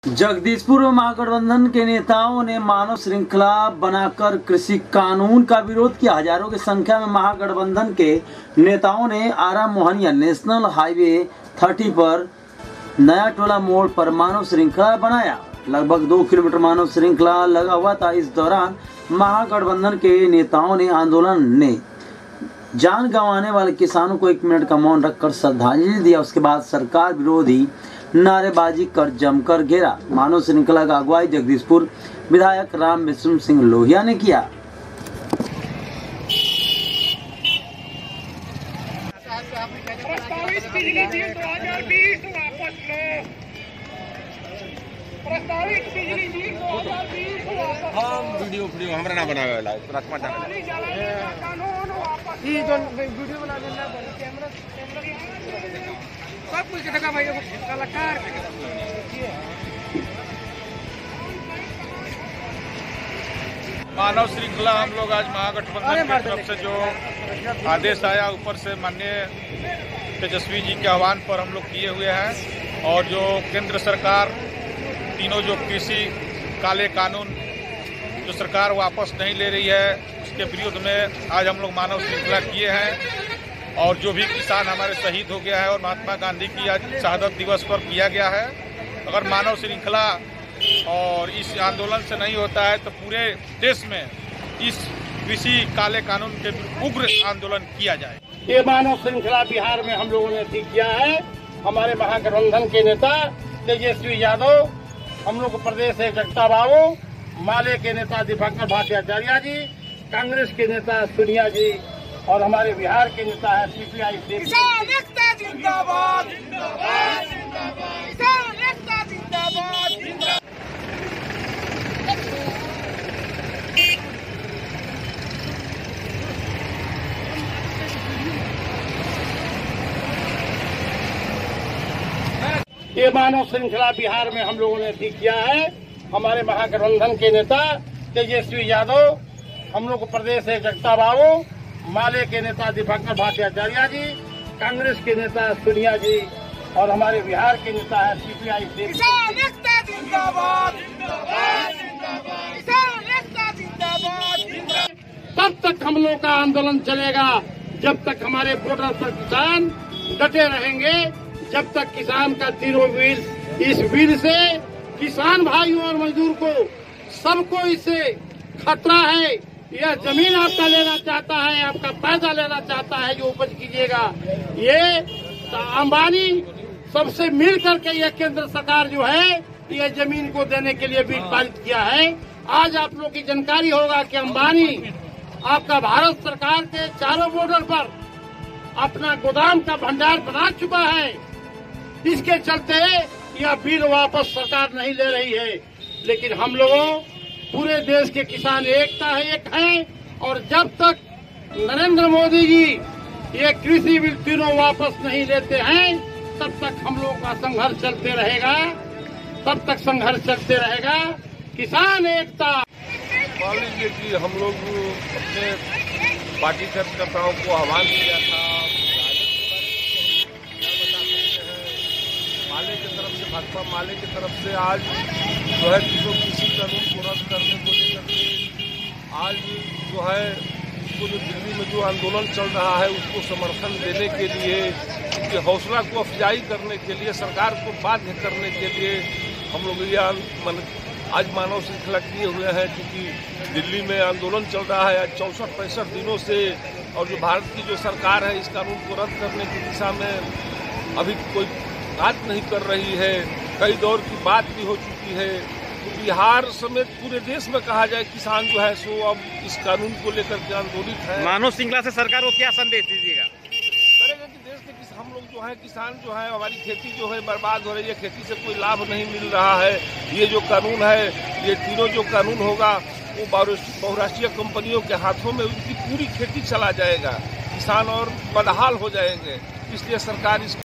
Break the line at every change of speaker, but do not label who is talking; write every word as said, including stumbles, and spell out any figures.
जगदीशपुर में महागठबंधन के नेताओं ने मानव श्रृंखला बनाकर कृषि कानून का विरोध किया। हजारों की संख्या में महागठबंधन के नेताओं ने आरा मोहनिया नेशनल हाईवे तीस पर नया टोला मोड़ पर मानव श्रृंखला बनाया। लगभग दो किलोमीटर मानव श्रृंखला लगा हुआ था। इस दौरान महागठबंधन के नेताओं ने आंदोलन ने जान गंवाने वाले किसानों को एक मिनट का मौन रखकर श्रद्धांजलि दिया। उसके बाद सरकार विरोधी नारेबाजी कर जमकर घेरा। मानव श्रृंखला का अगुवाई जगदीशपुर विधायक राम विष्णु सिंह लोहिया ने किया।
प्रस्तावित बिजली बिल दो हजार बीस वापस लो। प्रस्तावित बिजली बिल दो हजार बीस वापस लो।
हम वीडियो वीडियो हमरा ना बनावे वाला रास्ता जाने
पानी जलाने का कानून वापस लो। ये जो वीडियो बना देना कैमरा कैमरा सब कुछ देखा भाई कलाकार
मानव श्रृंखला हम लोग आज महागठबंधन की तरफ से जो आदेश आया ऊपर से माननीय तेजस्वी जी के आह्वान पर हम लोग किए हुए हैं। और जो केंद्र सरकार तीनों जो कृषि काले कानून जो सरकार वापस नहीं ले रही है उसके विरोध में आज हम लोग मानव श्रृंखला किए हैं। और जो भी किसान हमारे शहीद हो गया है और महात्मा गांधी की आज शहादत दिवस पर किया गया है, अगर मानव श्रृंखला और इस आंदोलन से नहीं होता है तो पूरे देश में इस कृषि काले कानून के उग्र आंदोलन किया जाए।
ये मानव श्रृंखला बिहार में हम लोगों ने ठीक किया है। हमारे महागठबंधन के नेता तेजस्वी यादव, हम लोग प्रदेश से जगता बाबू, माले के नेता दिवाकर भट्टाचार्य जी, कांग्रेस के नेता सोनिया जी और हमारे बिहार के नेता है सीपीआई
किसान एकता जिंदाबाद जिंदाबाद जिंदाबाद किसान एकता जिंदाबाद जिंदाबाद।
ये मानव श्रृंखला बिहार में हम लोगों ने ठीक किया है। हमारे महागठबंधन के नेता तेजस्वी यादव, हम लोग प्रदेश से जगता बाबू, माले के नेता दिवाकर भट्टाचार्य जी, कांग्रेस के नेता सोनिया जी और हमारे बिहार के नेता है सीपीआई
किसान एकता जिंदाबाद जिंदाबाद जिंदाबाद किसान एकता जिंदाबाद जिंदाबाद।
तब तक हम लोग का आंदोलन चलेगा जब तक हमारे बॉर्डर पर किसान डटे रहेंगे, जब तक किसान का तीनों बिल, इस बिल से किसान भाइयों और मजदूर को सबको इससे खतरा है। यह जमीन आपका लेना चाहता है, आपका पैसा लेना चाहता है जो उपज कीजिएगा। ये अंबानी सबसे मिल करके यह केंद्र सरकार जो है यह जमीन को देने के लिए बिल पारित किया है। आज आप लोग की जानकारी होगा कि अंबानी आपका भारत सरकार के चारों बॉर्डर पर अपना गोदाम का भंडार बना चुका है। इसके चलते यह बिल वापस सरकार नहीं ले रही है। लेकिन हम लोगों पूरे देश के किसान एकता है एक हैं और जब तक नरेंद्र मोदी जी ये कृषि बिल तीनों वापस नहीं लेते हैं तब तक हम लोगों का संघर्ष चलते रहेगा, तब तक संघर्ष चलते रहेगा। किसान एकता।
मान लीजिए कि हम लोग अपने पार्टी कार्यकर्ताओं को आह्वान किया था, माले की तरफ से भाजपा माले की तरफ से आज जो है तीनों कृषि कानून को रद्द करने को लेकर के आज जो है उसको जो दिल्ली में जो आंदोलन चल रहा है उसको समर्थन देने के लिए, उसकी हौसला को अफजाई करने के लिए, सरकार को बाध्य करने के लिए हम लोग ये आज मानव श्रृंखला किए हुए हैं। क्योंकि दिल्ली में आंदोलन चल रहा है आज चौसठ पैंसठ दिनों से, और जो भारत की जो सरकार है इस कानून को रद्द करने की दिशा में अभी कोई बात नहीं कर रही है। कई दौर की बात भी हो चुकी है। तो बिहार समेत पूरे देश में कहा जाए किसान जो है सो अब इस कानून को लेकर के आंदोलित है।
मानव श्रृंखला से सरकार को क्या संदेश दीजिएगा?
करेगा कि देश के हम लोग जो है किसान जो है हमारी खेती जो है बर्बाद हो रही है, खेती से कोई लाभ नहीं मिल रहा है। ये जो कानून है ये तीनों जो कानून होगा वो बहुराष्ट्रीय कंपनियों के हाथों में उनकी पूरी खेती चला जाएगा, किसान और बदहाल हो जाएंगे। इसलिए सरकार इस